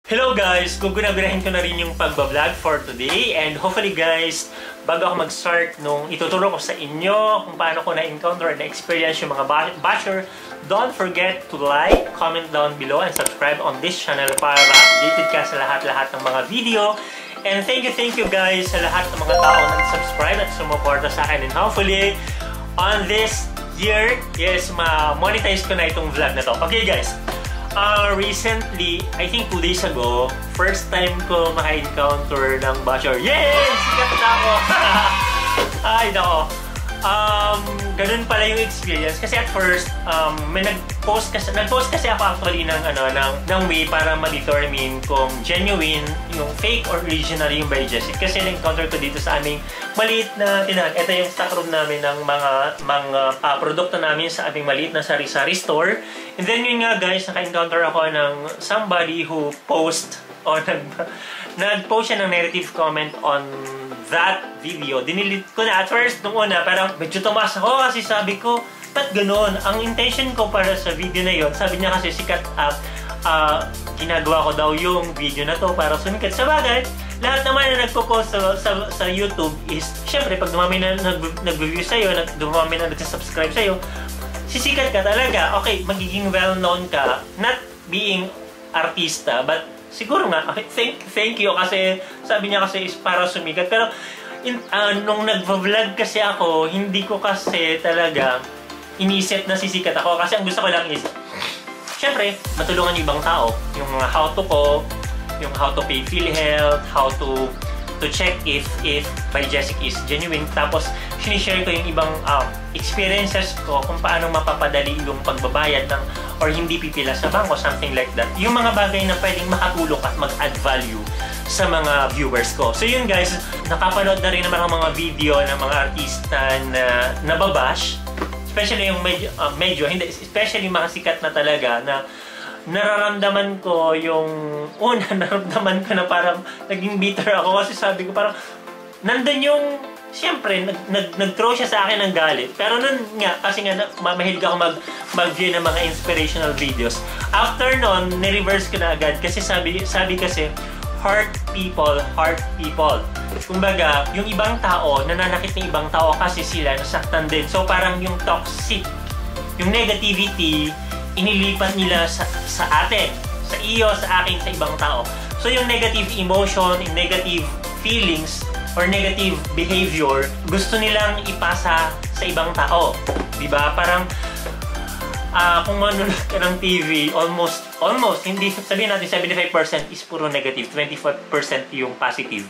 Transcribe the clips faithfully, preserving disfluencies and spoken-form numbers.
Hello guys! Gugunagurahin ko na rin yung pagbablog for today and hopefully guys, bago ako mag-start nung ituturo ko sa inyo kung paano ko na-encounter and na-experience yung mga basher, don't forget to like, comment down below and subscribe on this channel para updated ka sa lahat-lahat ng mga video. And thank you, thank you guys sa lahat ng mga tao na nag-subscribe at sumuporta sa akin. And hopefully, on this year, yes, ma-monetize ko na itong vlog na to. Okay guys! Uh, recently, I think two days ago, first time ko maka-encounter ng basher. Yes! Sikat na ako! Ay, nako. Um, ganun pala yung experience. Kasi at first, um, may nag-post kasi, nag-post kasi ako actually ng, ano, ng, ng way para ma-determine kung genuine, yung fake or original yung by Jessica. Kasi na-encounter ko dito sa aming maliit na tinag. Ito yung stock room namin ng mga, mga uh, produkto namin sa aming maliit na sari-sari store. And then yun nga guys, naka-encounter ako ng somebody who post o nag, nag-post siya ng negative comment on that video. Dinilit ko na at first nung una, parang medyo tumaas ako kasi sabi ko, ba't ganun? Ang intention ko para sa video na yon, sabi niya kasi sikat up, uh, ginagawa ko daw yung video na to para sumikat. Sa bagay, lahat naman na nagpo-post sa, sa, sa YouTube is, syempre, pag dumami na nag-review sa'yo, dumami na nag-subscribe sa'yo, sisikat ka talaga. Okay, magiging well-known ka, not being artista, but siguro nga, thank, thank you kasi sabi niya kasi is para sumikat. Pero in, uh, nung nag-vlog kasi ako, hindi ko kasi talaga inisip na sisikat ako. Kasi ang gusto ko lang is, syempre, matulungan yung ibang tao. Yung mga how to ko, yung how to pay PhilHealth, how to to check if if by Jessica is genuine. Tapos, sinishare ko yung ibang um, experiences ko kung paano mapapadali yung pagbabayad ng or hindi pipila sa bangko, something like that. Yung mga bagay na pwedeng makatulong at mag-add value sa mga viewers ko. So yun guys, nakapanood na rin naman ang mga video ng mga artista na nababash. Especially yung medyo, uh, medyo hindi, especially mga sikat na talaga na nararamdaman ko yung una, nararamdaman ko na parang naging bitter ako kasi sabi ko parang nandun yung siyempre, nag-throw nag, nag siya sa akin ng galit. Pero nun nga, kasi nga, mahilig ako mag, mag-view ng mga inspirational videos. After nun, ni-reverse ko na agad. Kasi sabi, sabi kasi, hurt people, hurt people. Kumbaga, yung ibang tao, nananakit ng ibang tao kasi sila nasaktan din. So, parang yung toxic, yung negativity, inilipat nila sa, sa atin. Sa iyo, sa akin, sa ibang tao. So, yung negative emotion, yung negative feelings, or negative behavior, gusto nilang ipasa sa ibang tao. Diba? Parang, uh, kung manonood ka ng T V, almost, almost, hindi, sabihin natin seventy-five percent is puro negative, twenty-five percent yung positive.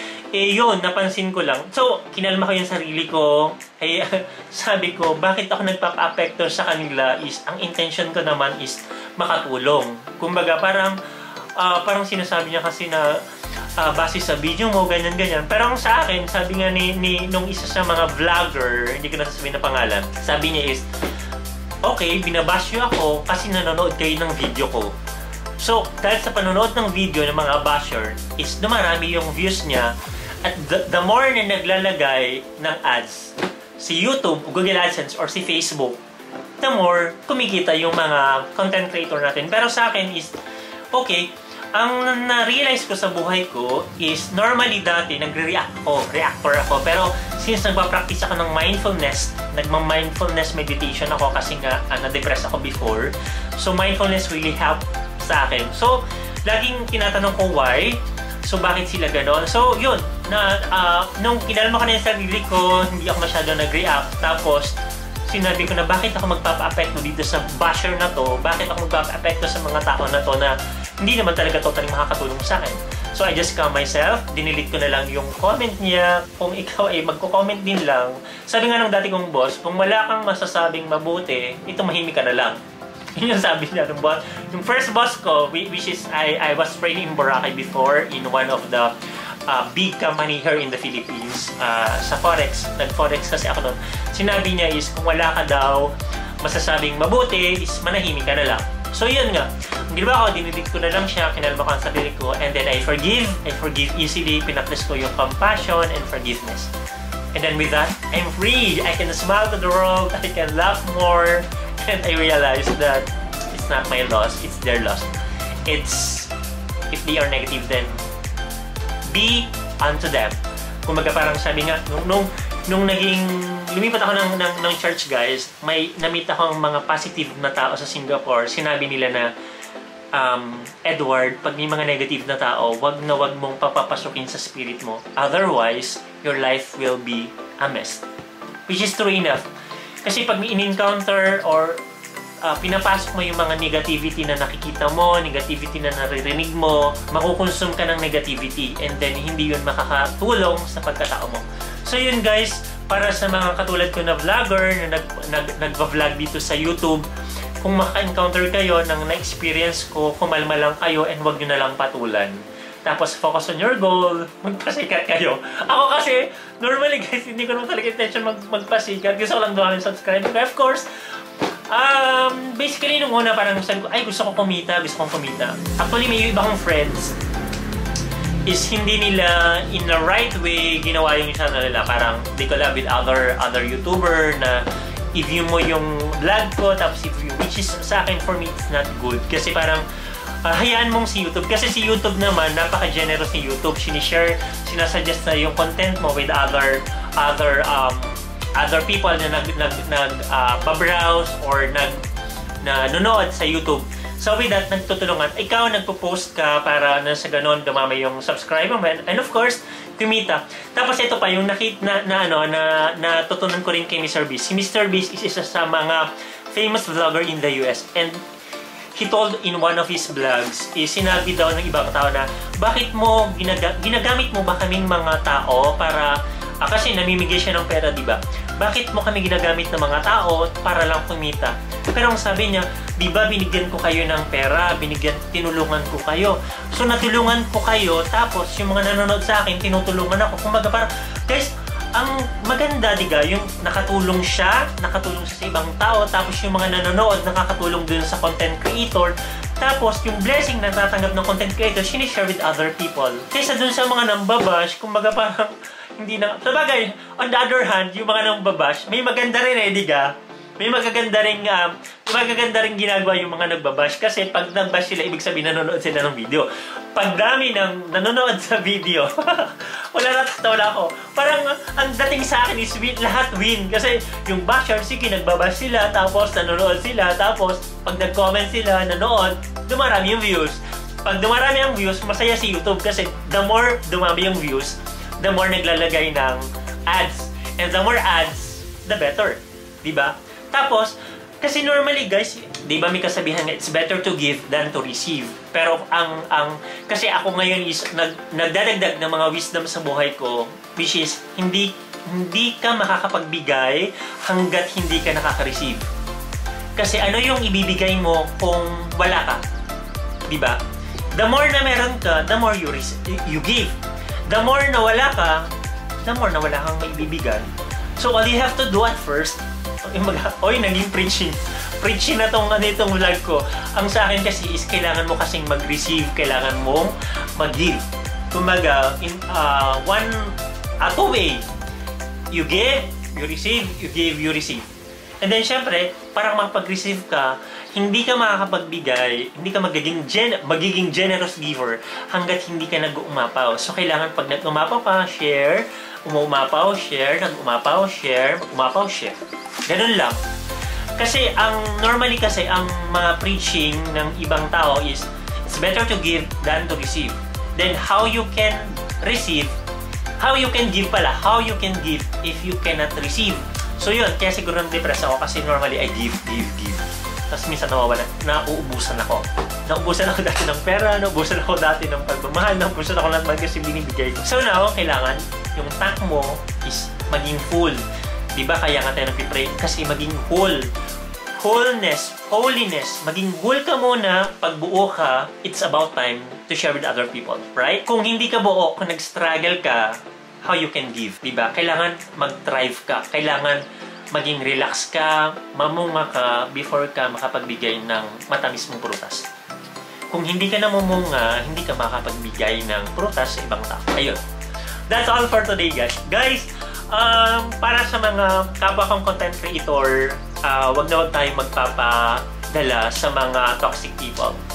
Eh yun, napansin ko lang. So, kinalma ko yung sarili ko. Eh, sabi ko, bakit ako nagpapa-apekto sa kanila is, ang intention ko naman is makatulong. Kumbaga, parang, uh, parang sinasabi niya kasi na, Uh, base sa video mo, ganyan-ganyan. Pero ang sa akin, sabi nga ni, ni nung isa sa mga vlogger, hindi ko na sasabihin na pangalan, sabi niya is, okay, binabash nyo ako kasi nanonood kayo ng video ko. So, dahil sa panonood ng video ng mga basher, is dumarami yung views niya at the, the more na naglalagay ng ads si YouTube, Google AdSense, or si Facebook, the more kumikita yung mga content creator natin. Pero sa akin is, okay, ang na-realize ko sa buhay ko is normally dati nagre-react ako, reactor ako. Pero since nagpa-practice ako ng mindfulness, nagma-mindfulness meditation ako kasi nga uh, na-depress ako before. So mindfulness really helped sa akin. So laging tinatanong ko why. So bakit sila ganon? So yun, na, uh, nung kinalma ko na yung sarili ko, hindi ako masyado nag-react. Tapos sinabi ko na bakit ako magpapa-apekto dito sa basher na to, bakit ako magpapa-apekto sa mga tao na to na hindi naman talaga totally makakatulong sa akin. So I just calm myself, dinilit ko na lang yung comment niya. Kung ikaw ay magko-comment din lang, sabi nga ng dati kong boss, kung wala kang masasabing mabuti, ito mahimik ka na lang. Yun yung sabi niya ng boss. Yung first boss ko, which is I, I was training in Boracay before in one of the uh, big company here in the Philippines uh, sa Forex. Nag-Forex kasi ako doon. Sinabi niya is kung wala ka daw masasabing mabuti, is manahimik ka na lang. So yun nga, ang ginawa ko, dinilig ko na lang siya, kinalma ko ang sarili ko, and then I forgive, I forgive easily, pinaklas ko yung compassion and forgiveness. And then with that, I'm free! I can smile to the world, I can laugh more, and I realized that it's not my loss, it's their loss. It's if they are negative, then be unto them. Kumbaga parang sabi nga, nung, nung, nung naging, lumipat ako ng, ng, ng church guys, may namit ako ang mga positive na tao sa Singapore, sinabi nila na, um, Edward, pag may mga negative na tao, wag na wag mong papapasukin sa spirit mo. Otherwise, your life will be a mess. Which is true enough. Kasi pag may in-encounter or uh, pinapasok mo yung mga negativity na nakikita mo, negativity na naririnig mo, makukonsume ka ng negativity and then hindi yun makakatulong sa pagkatao mo. So yun guys, para sa mga katulad ko na vlogger na nag, nag, nagva-vlog dito sa YouTube, kung maka-encounter kayo ng na-experience ko, kumalma lang kayo and wag nyo na lang patulan. Tapos focus on your goal, magpasikat kayo. Ako kasi, normally guys, hindi ko naman talaga intention mag magpasikat. Gusto ko lang dumami subscribe. But of course, um, basically nung una parang sabi ko, ay gusto ko kumita, gusto kong kumita. Actually, may iba akong friends is hindi nila in the right way ginawa yung channel nila. Parang they collab with other other YouTuber na i-view mo yung vlog ko, tapos i-view, which is sa akin, for me, it's not good. Kasi parang, uh, hayaan mong si YouTube. Kasi si YouTube naman, napaka-generous ni YouTube. Sinishare, sinasuggest na yung content mo with other, other, um, other people na nag, nag, nag, uh, pa-browse or nag, na nanonood sa YouTube. So with that, nagtutulungan. Ikaw, nagpo-post ka para na sa ganon, dumami yung subscriber mo. And of course, kumita. Tapos ito pa, yung nakita na, na, ano, na, natutunan ko rin kay Mister Beast. Si Mister Beast is isa sa mga famous vlogger in the U S. And he told in one of his vlogs, is sinabi daw ng ibang tao na, bakit mo, ginaga ginagamit mo ba kaming mga tao para, ah, kasi namimigay siya ng pera, di ba? Bakit mo kami ginagamit ng mga tao para lang kumita? Pero ang sabi niya, di ba binigyan ko kayo ng pera, binigyan, tinulungan ko kayo. So natulungan ko kayo, tapos yung mga nanonood sa akin, tinutulungan ako. Kumbaga parang, guys, ang maganda, diga, yung nakatulong siya, nakatulong siya sa ibang tao, tapos yung mga nanonood, nakakatulong dun sa content creator, tapos yung blessing na natatanggap ng content creator, sinishare with other people. Kaysa dun sa mga nambabash, kumbaga parang, hindi na, sabagay, on the other hand, yung mga nambabash, may maganda rin eh, diga? May magaganda rin, um, may magaganda rin ginagawa yung mga nagbabash kasi pag nagbash sila, ibig sabihin nanonood sila ng video. Pag dami ng nanonood sa video, wala na wala ako. Parang ang dating sa akin is win, lahat win. Kasi yung basher, sige, nagbabash sila, tapos nanonood sila, tapos pag nag-comment sila, nanood, dumarami yung views. Pag dumarami ang views, masaya si YouTube kasi the more dumami yung views, the more naglalagay ng ads. And the more ads, the better. Diba? Tapos, kasi normally guys, di ba may kasabihan nga, it's better to give than to receive. Pero ang, ang kasi ako ngayon is nag, nagdadagdag ng mga wisdom sa buhay ko, which is, hindi, hindi ka makakapagbigay hanggat hindi ka nakaka-receive. Kasi ano yung ibibigay mo kung wala ka? Di ba? The more na meron ka, the more you, you give. The more na wala ka, the more na wala kang maibibigay. So all you have to do at first, oy, naging preaching. Preaching na tong, ano, itong vlog ko. Ang sa akin kasi is kailangan mo kasing mag-receive, kailangan mong mag-give. Kumaga, in uh, one, uh, two way. You give, you receive, you give, you receive. And then, syempre, parang magpag-receive ka, hindi ka makakapagbigay, hindi ka magiging, gen magiging generous giver hanggat hindi ka nag-umapaw. So, kailangan pag nag-umapaw ka, share, umuumapaw, share, nag-umapaw, share, umapaw, share. Ganun lang. Kasi ang normally kasi ang mga preaching ng ibang tao is it's better to give than to receive. Then how you can receive, how you can give pala, how you can give if you cannot receive. So yun, kaya siguro na-depress ako kasi normally I give, give, give. Tapos minsan nawawala, nauubusan ako. Nauubusan ako dati ng pera, nauubusan ako dati ng pagmamahal, nauubusan ako ng mga kasi binibigay ko. So now, kailangan yung tank mo is maging full. Diba? Kaya nga tayo nagpipray kasi maging whole. Wholeness, holiness. Maging whole ka muna. Pag buo ka, it's about time to share with other people. Right? Kung hindi ka buo, kung nag-struggle ka, how you can give? Diba? Kailangan mag-thrive ka. Kailangan maging relax ka, mamunga ka before ka makapagbigay ng matamis mong prutas. Kung hindi ka namumunga, hindi ka makapagbigay ng prutas sa ibang tao. Ayun. That's all for today, guys. Guys, Um, para sa mga kapwa kong content creator, uh, wag na wag tayong magpapadala sa mga toxic people.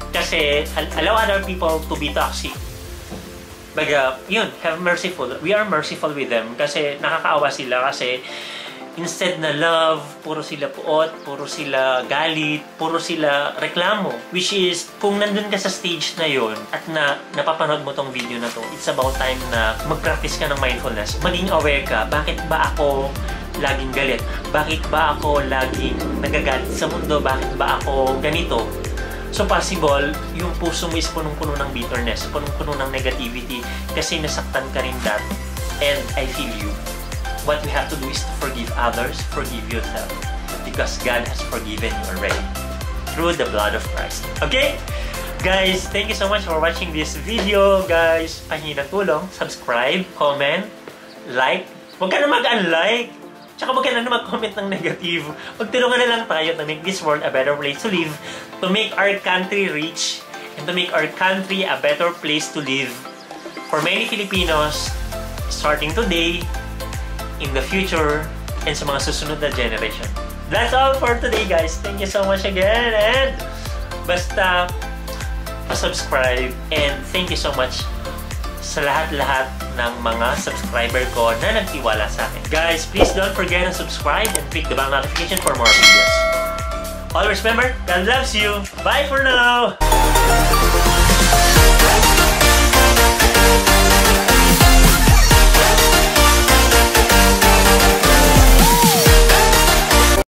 Kasi, allow other people to be toxic. Baga, yun, have merciful. We are merciful with them kasi nakakaawa sila kasi instead na love, puro sila puot, puro sila galit, puro sila reklamo. Which is, kung nandun ka sa stage na yon at na napapanood mo tong video na to, it's about time na mag-practice ka ng mindfulness. Maging aware ka, bakit ba ako laging galit? Bakit ba ako laging nagagalit sa mundo? Bakit ba ako ganito? So possible, yung puso mo is punong-puno ng bitterness, punong-puno ng negativity kasi nasaktan ka rin that. And I feel you. What we have to do is to forgive others, forgive yourself. Because God has forgiven you already through the blood of Christ. Okay? Guys, thank you so much for watching this video. Guys, pahingi ng tulong, subscribe, comment, like. Huwag ka na mag-unlike. Tsaka huwag ka na mag-comment ng negative. Magtulungan na lang tayo to make this world a better place to live, to make our country rich, and to make our country a better place to live for many Filipinos, starting today, in the future, and sa mga susunod na generation. That's all for today, guys. Thank you so much again, and basta pa-subscribe, and thank you so much sa lahat-lahat ng mga subscriber ko na nagtiwala sa akin. Guys, please don't forget to subscribe and click the bell notification for more videos. Always remember, God loves you. Bye for now!